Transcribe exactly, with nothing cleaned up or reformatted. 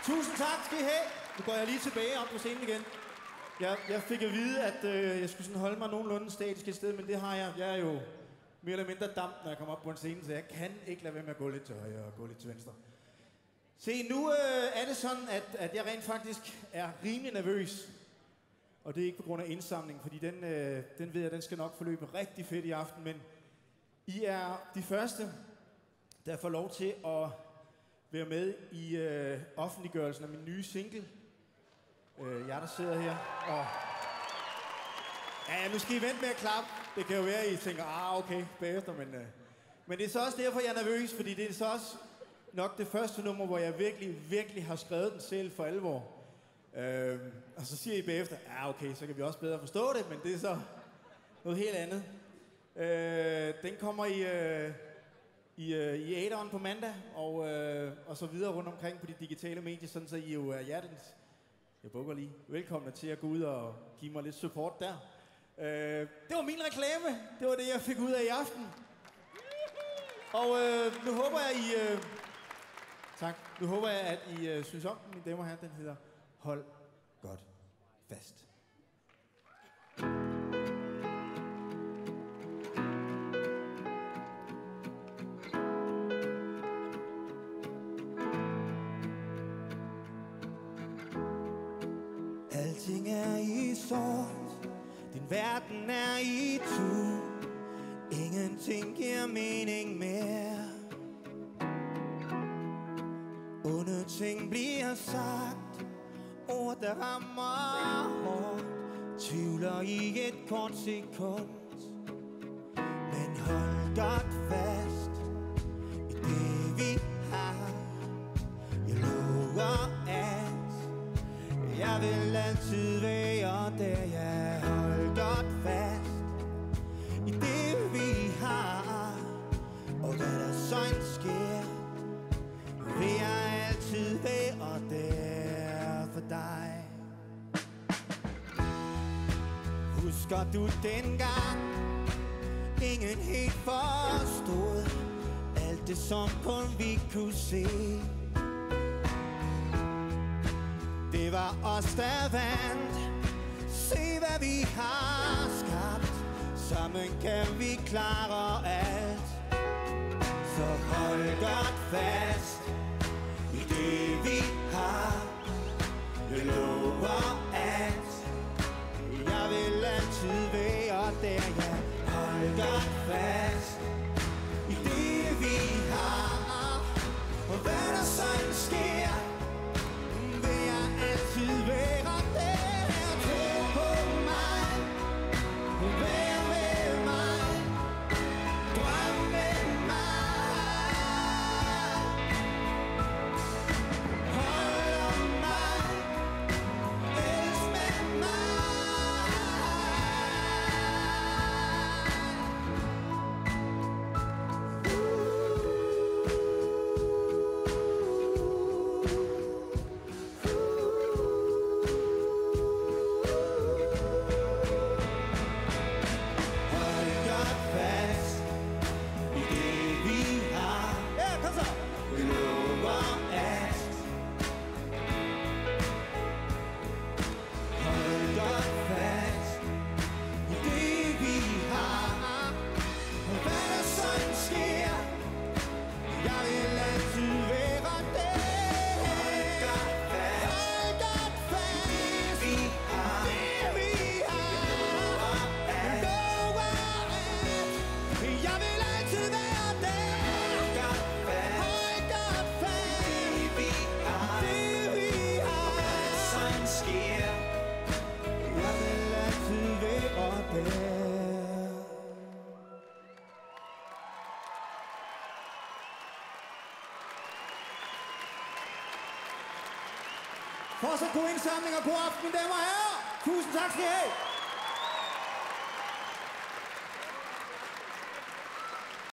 Tusind tak skal I have. Nu går jeg lige tilbage op på scenen igen. Jeg, jeg fik at vide, at øh, jeg skulle sådan holde mig nogenlunde statisk et sted, men det har jeg. Jeg er jo mere eller mindre damp, når jeg kommer op på en scene, så jeg kan ikke lade være med at gå lidt til højre og gå lidt til venstre. Se, nu øh, er det sådan, at, at jeg rent faktisk er rimelig nervøs. Og det er ikke på grund af indsamling, fordi den, øh, den ved jeg, den skal nok forløbe rigtig fedt i aften. Men I er de første, der får lov til at være med i øh, offentliggørelsen af min nye single. Øh, jeg der sidder her og... Ja, nu skal I vente med at klappe. Det kan jo være, at I tænker, ah okay, bagefter, men... Øh. Men det er så også derfor, jeg er nervøs, fordi det er så også nok det første nummer, hvor jeg virkelig, virkelig har skrevet den selv for alvor. Øh, og så siger I bagefter, ja okay, så kan vi også bedre forstå det, men det er så noget helt andet. Øh, den kommer i... Øh, I, uh, i Aderen på mandag, og, uh, og så videre rundt omkring på de digitale medier, sådan så I jo er hjertens, jeg bukker lige, velkomne til at gå ud og give mig lidt support der. Uh, det var min reklame, det var det, jeg fik ud af i aften. Og uh, nu håber jeg, I, uh, tak, nu håber jeg, at I uh, synes om den, mine damer og herrer, den hedder Hold godt fast. Alting er i sort, din verden er i tu. Ingenting giver mening mere. Onde ting bliver sagt, ord der rammer hårdt, tvivler i et kort sekund. Men hold godt fast i det vi har. Jeg lover at jeg vil altid være der, jeg hold godt fast i det vi har. Og hvad der så end sker, vil jeg altid være der for dig. Husker du dengang ingen helt forstod alt det som kun vi kunne se? Det var os, der vandt. Se, hvad vi har skabt. Sammen kan vi klare alt. Så hold godt fast i det vi har. Jeg lover at jeg vil altid være der, ja. Hold godt fast i det vi har. Og hvad der sådan sker, altid være der. Tro på mig, vær med mig, drøm med mig, hold om mig, elsk med mig. Fortsat god indsamling og god aften, mine damer og herrer. Tusind tak skal I have.